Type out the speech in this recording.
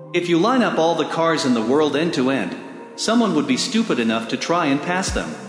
If you line up all the cars in the world end to end, someone would be stupid enough to try and pass them.